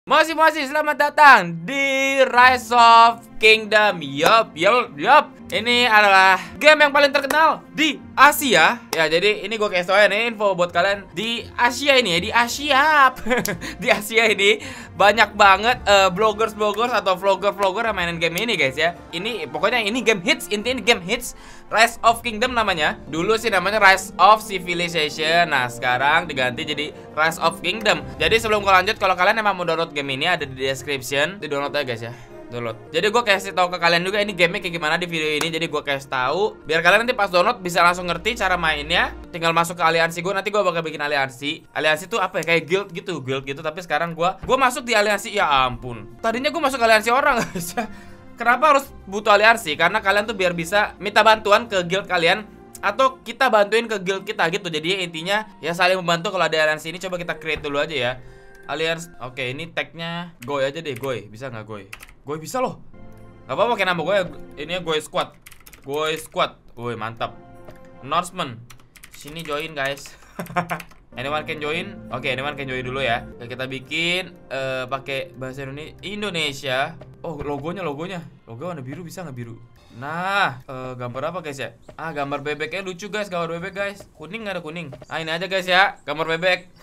Masih selamat datang di Rise of Kingdom. Yup. Ini adalah game yang paling terkenal di Asia. Ya, jadi ini gue kasih tau ya nih info buat kalian di Asia ini ya, di Asia. Di Asia ini banyak banget bloggers atau vlogger yang mainin game ini, guys ya. Ini pokoknya ini game hits, intinya game hits. Rise of Kingdom namanya. Dulu sih namanya Rise of Civilization. Nah, sekarang diganti jadi Rise of Kingdom. Jadi sebelum gue lanjut, kalau kalian emang mau download game ini ada di description, di download aja guys ya. Download. Jadi gue kasih tahu ke kalian juga ini gamenya kayak gimana di video ini. Jadi gue kasih tahu biar kalian nanti pas download bisa langsung ngerti cara mainnya. Tinggal masuk ke aliansi gue. Nanti gue bakal bikin aliansi. Aliansi tuh apa ya? Kayak guild gitu. Tapi sekarang gue masuk di aliansi. Ya ampun. Tadinya gue masuk aliansi orang guys. Kenapa harus butuh aliansi? Karena kalian tuh biar bisa minta bantuan ke guild kalian, atau kita bantuin ke guild kita gitu. Jadi intinya ya saling membantu. Kalau ada aliansi ini coba kita create dulu aja ya. Aliansi. Oke, ini tagnya Goy aja deh. Goy, bisa nggak Goy? Goy bisa loh. Gak apa-apa pakai nama gue ya. Ini ya Goy Squad. Goy Squad. Woi, mantap. Announcement. Sini join guys. Anyone can join? Oke, anyone can join dulu ya. Oke, kita bikin pakai bahasa Indonesia. Oh, logonya. Logo warna biru, bisa nggak biru? Nah, gambar apa guys ya? Gambar bebeknya lucu guys, gambar bebek guys. Kuning nggak ada kuning? Ini aja guys ya, gambar bebek.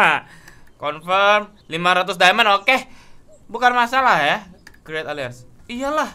Confirm 500 diamond, oke. Bukan masalah ya. Create alliance. Iyalah.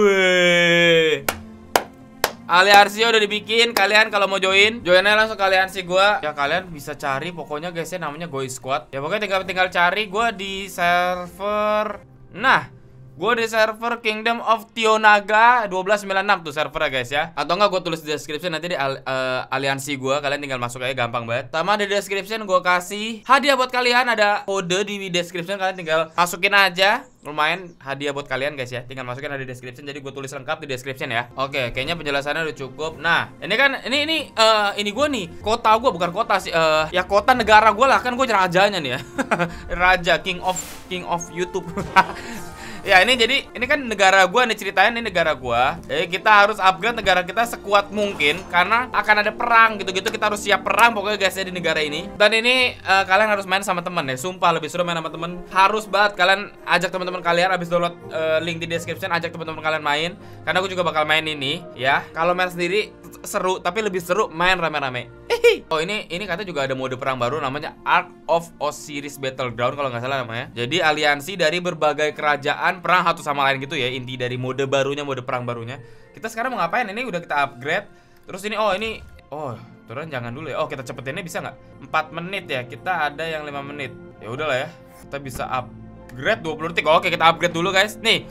Weh. Aliansi udah dibikin. Kalian kalau mau join aja langsung ke aliansi gua. Ya kalian bisa cari pokoknya guys ya, namanya Goy Squad. Ya pokoknya tinggal cari gua di server. Nah, gue di server Kingdom of Tionaga 1296 tuh servernya guys ya. Atau enggak gue tulis di description nanti di aliansi gue. Kalian tinggal masuk aja, gampang banget. Sama di description gue kasih hadiah buat kalian. Ada kode di description, kalian tinggal masukin aja. Lumayan hadiah buat kalian guys ya. Tinggal masukin ada di description. Jadi gue tulis lengkap di description ya. Oke, kayaknya penjelasannya udah cukup. Nah, ini kan ini gue nih. Kota gue bukan kota sih. Ya kota negara gue lah. Kan gue rajanya nih ya. Raja King of YouTube. Ya ini jadi ini kan negara gua nih, ceritain ini negara gua. Kita harus upgrade negara kita sekuat mungkin karena akan ada perang gitu-gitu. Kita harus siap perang pokoknya guys ya di negara ini. Dan ini kalian harus main sama temen ya. Sumpah lebih seru main sama temen. Harus banget kalian ajak teman-teman kalian, habis download link di description, ajak teman-teman kalian main. Karena aku juga bakal main ini ya. Kalau main sendiri seru, tapi lebih seru main rame-rame. Oh ini katanya juga ada mode perang baru namanya Ark of Osiris Battleground kalau nggak salah namanya. Jadi aliansi dari berbagai kerajaan perang satu sama lain gitu ya. Inti dari mode barunya, mode perang barunya. Kita sekarang mau ngapain? Ini udah kita upgrade. Terus ini turun jangan dulu ya. Kita cepetinnya bisa nggak? 4 menit ya. Kita ada yang 5 menit. Ya udahlah ya. Kita bisa upgrade 20 detik. Oke, kita upgrade dulu guys. Nih.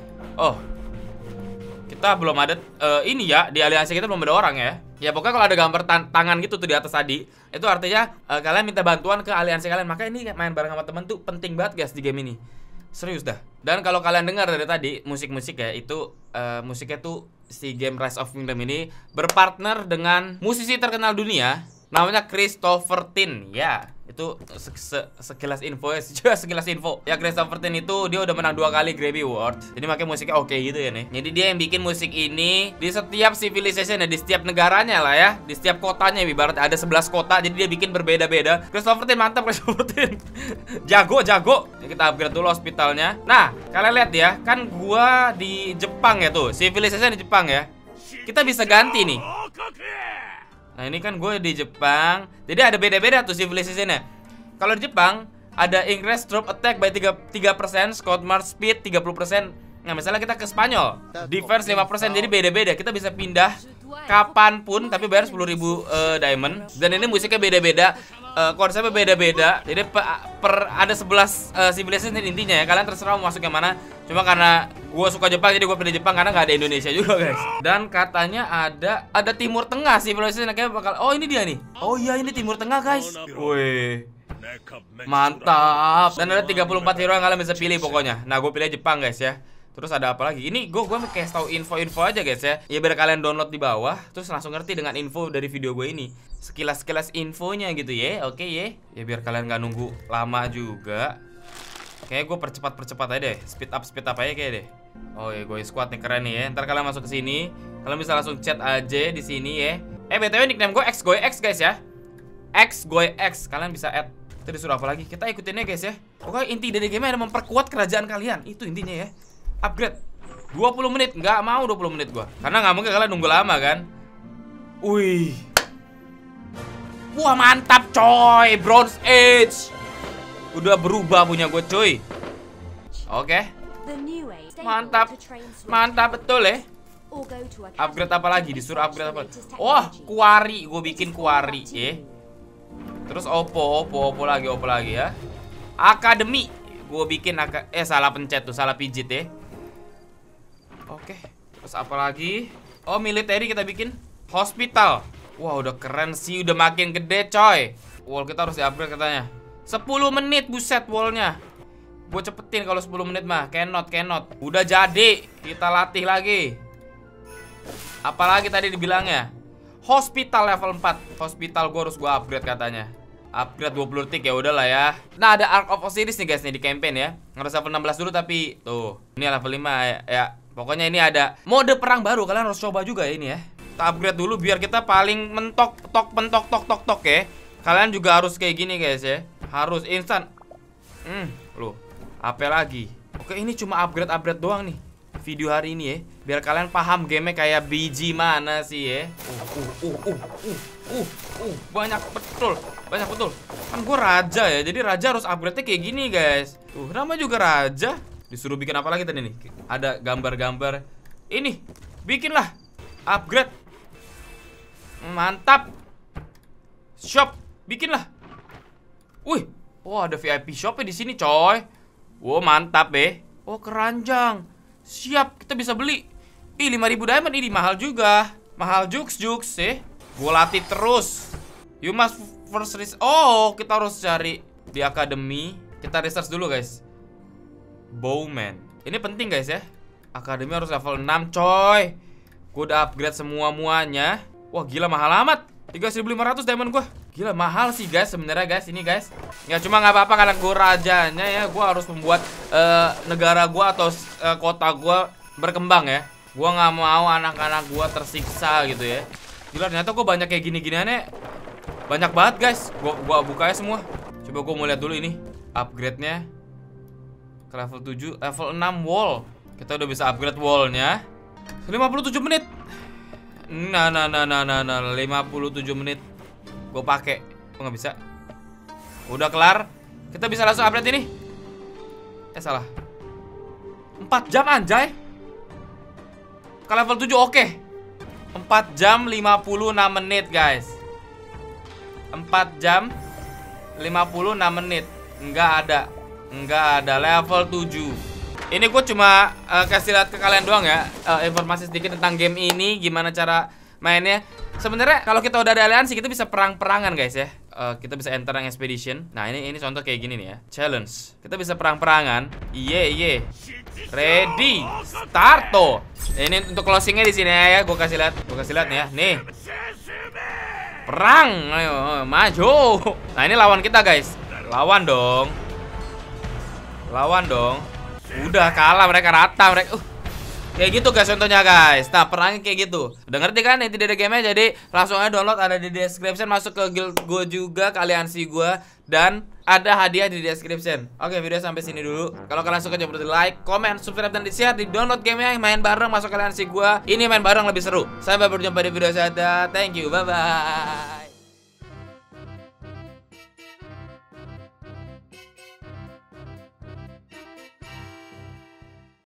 Kita belum ada ini ya, di aliansi kita belum ada orang ya. Ya pokoknya kalau ada gambar tangan gitu tuh di atas tadi, itu artinya kalian minta bantuan ke aliansi kalian. Maka ini main bareng sama temen tuh penting banget guys di game ini. Serius dah. Dan kalau kalian dengar dari tadi musik-musik ya, itu musiknya tuh si game Rise of Kingdom ini berpartner dengan musisi terkenal dunia namanya Christopher Tin. Ya, itu sekilas info ya, sekilas info. Ya Christopher Tin itu dia udah menang 2 kali Grammy Award. Jadi makanya musiknya oke gitu ya nih. Jadi dia yang bikin musik ini di setiap civilization ya, di setiap negaranya lah ya, di setiap kotanya. Ibaratnya ada 11 kota, jadi dia bikin berbeda-beda. Christopher Tin mantap, Christopher Tin. Jago. Ya, kita upgrade dulu hospitalnya. Nah, kalian lihat ya, kan gua di Jepang ya tuh, civilization di Jepang ya. Kita bisa ganti nih. Nah ini kan gue di Jepang. Jadi ada beda-beda tuh civilization-nya. Kalau di Jepang ada increase drop attack by 3%, scout march speed 30%. Nah misalnya kita ke Spanyol, defense 5%. Jadi beda-beda. Kita bisa pindah kapanpun tapi bayar 10.000 diamond. Dan ini musiknya beda-beda, konsepnya beda-beda. Jadi ada 11 civilization intinya ya. Kalian terserah mau masuk yang mana. Cuma karena gue suka Jepang jadi gue pilih Jepang karena nggak ada Indonesia juga guys. Dan katanya ada Timur Tengah sih civilization kayaknya bakal. Oh ini dia nih. Oh iya ini Timur Tengah guys. Wih, mantap. Dan ada 34 hero yang kalian bisa pilih pokoknya. Nah gue pilih Jepang guys ya. Terus ada apa lagi? Ini gue kasih tahu info-info aja guys ya. Ya biar kalian download di bawah, terus langsung ngerti dengan info dari video gue ini. Sekilas infonya gitu ya. Oke ya. Ya biar kalian nggak nunggu lama juga. Kayaknya gue percepat aja deh. Speed up aja kayak deh. Oh ya, Goy Squad nih keren nih ya. Ntar kalian masuk ke sini, kalian bisa langsung chat aja di sini ya. BTW nickname gue XGoyX guys ya. XGoyX. Kalian bisa add Kita disuruh apa lagi? Kita ikutinnya guys ya. Oke, inti dari game adalah memperkuat kerajaan kalian. Itu intinya ya. Upgrade 20 menit, nggak mau 20 menit gua. Karena nggak mungkin kalian nunggu lama kan. Wih. Wah mantap coy, Bronze Age. Udah berubah punya gue coy. Oke. Mantap. Mantap betul ya. Upgrade apa lagi? Disuruh upgrade apa? Wah, kuari, gue bikin kuari ya. Terus Oppo lagi ya. Akademi, gue bikin salah pencet tuh, salah pijit ya. Oke. Terus apa lagi? Oh, military kita bikin. Hospital. Wah, udah keren sih, udah makin gede coy. Wall kita harus di-upgrade katanya. 10 menit buset wallnya. Gue cepetin kalau 10 menit mah. Cannot. Udah jadi, kita latih lagi. Apalagi tadi dibilangnya? Hospital level 4. Hospital gue harus gue upgrade katanya. Upgrade 20 detik ya udahlah ya. Nah, ada Ark of Osiris nih guys nih di campaign ya. Harus level 16 dulu tapi tuh, ini level 5 ya. Pokoknya ini ada mode perang baru, kalian harus coba juga ya ini ya. Kita upgrade dulu biar kita paling mentok ya. Kalian juga harus kayak gini guys ya. Harus instan. Loh, apa lagi? Oke, ini cuma upgrade doang nih video hari ini ya. Biar kalian paham gamenya kayak BG mana sih ya. Banyak betul. Kan gue raja ya, jadi raja harus upgrade-nya kayak gini guys. Tuh, nama juga raja. Disuruh bikin apa lagi tadi nih? Ada gambar-gambar. Ini, bikinlah upgrade. Mantap. Shop, bikinlah. Wih, wah ada VIP shopnya di sini coy. Wow mantap ya. Oh keranjang. Siap, kita bisa beli. Ih 5.000 diamond ini mahal juga. Mahal juks ya. Gue latih terus. You must first research. Oh, kita harus cari di akademi. Kita research dulu guys. Bowman. Ini penting guys ya. Akademi harus level 6 coy. Gue udah upgrade semuanya. Wah gila mahal amat. 3.500 diamond gue. Gila mahal sih guys sebenarnya guys ini guys. Ya cuma nggak apa-apa karena gue rajanya ya. Gue harus membuat negara gue atau kota gue berkembang ya. Gue nggak mau anak-anak gue tersiksa gitu ya. Gila ternyata gue banyak kayak gini-giniannya. Banyak banget guys. Gue bukanya semua. Coba gue mau lihat dulu ini upgrade-nya ke level 7, level 6 wall. Kita udah bisa upgrade wallnya. 57 menit. Nah 57 menit. Gue pakai. Gue nggak bisa. Udah kelar. Kita bisa langsung upgrade ini. Salah. 4 jam anjay. Ke level 7 oke. 4 jam 56 menit guys. 4 jam 56 menit. Enggak ada level 7. Ini gue cuma kasih lihat ke kalian doang ya. Informasi sedikit tentang game ini, gimana cara mainnya. Sebenarnya kalau kita udah ada aliansi kita bisa perang-perangan guys ya. Kita bisa enter yang expedition. Nah ini contoh kayak gini nih ya. Challenge. Kita bisa perang-perangan. Iye. Ready. Starto. Ini untuk closingnya di sini ya. Gue kasih lihat nih ya. Nih. Perang. Ayo maju. Nah ini lawan kita guys. Lawan dong. Udah kalah mereka rata mereka. Kayak gitu guys contohnya guys. Nah perangnya kayak gitu. Udah ngerti kan inti dari gamenya. Jadi langsung aja download, ada di description. Masuk ke guild gue juga, ke aliansi gue. Dan ada hadiah di description. Oke video sampai sini dulu. Kalau kalian suka jangan lupa di like, comment, subscribe, dan di share. Di download gamenya, main bareng, masuk ke aliansi gue. Ini main bareng lebih seru. Sampai berjumpa di video selanjutnya. Thank you, bye bye.